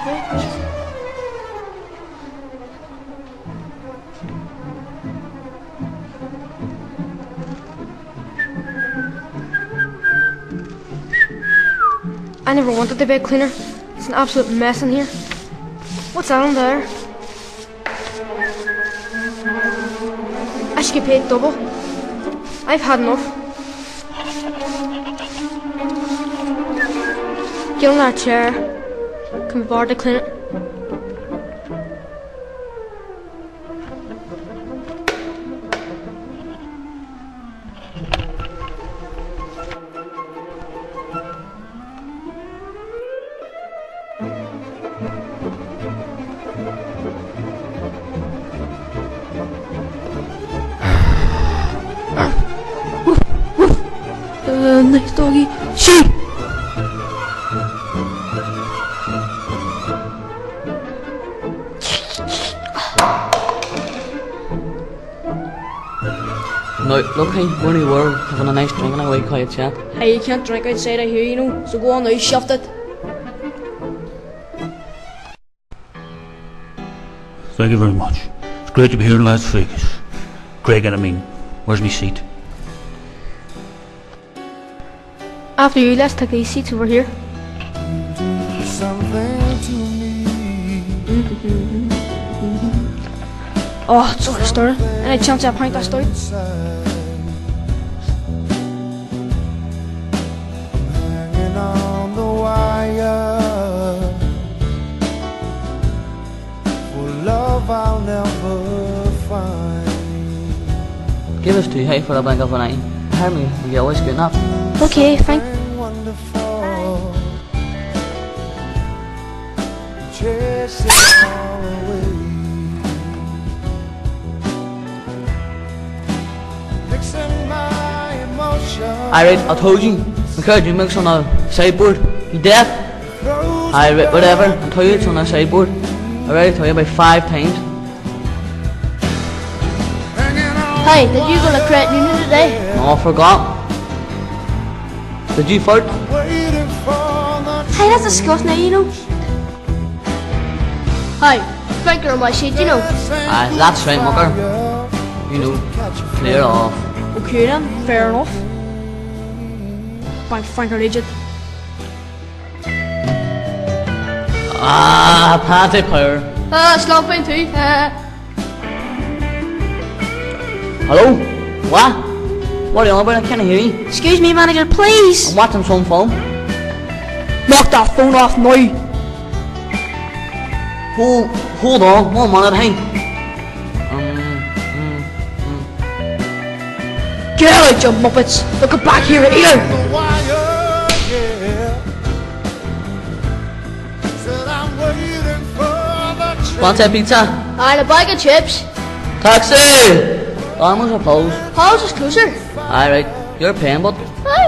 I never wanted to be a cleaner. It's an absolute mess in here. What's that on there? I should get paid double. I've had enough. Get on that chair. Can be bothered to clean it. Nice doggy. Shoot! No, look, hey, we're in the world having a nice drink and a wee quiet chat. Hey, you can't drink outside of here, you know, so go on now, shuft it. Thank you very much. It's great to be here in Las Vegas. Craig, I mean, where's my seat? After you, let's take these seats over here. Oh, it's already started. Any chance I point that start? Give us 2 hey for a bank of an eye. Hear me, you always good enough. Okay, fine. Alright, I told you. McCurd, you mix on a sideboard. You deaf? Alright, whatever. I told you it's on a sideboard. Alright, I told you about 5 times. Hey, did you go to credit union today? No, I forgot. Did you fart? Hey, that's disgusting, you know. Hey, Frank on my sheet, you know. Aye, that's right, mucker. You know, clear off. Okay then, fair enough. Bank Franker legend. Ah, party power. Slumping too. Hello? What? What are you on about? I can't hear you. Excuse me, manager, please. I'm watching some film. Knock that phone off now. Hold on, 1 minute, hey. Get out, you muppets. Look back here either. Want a pizza? And a bag of chips. Taxi! Almost a pose. How's this closer? Alright, you're paying, but Hey,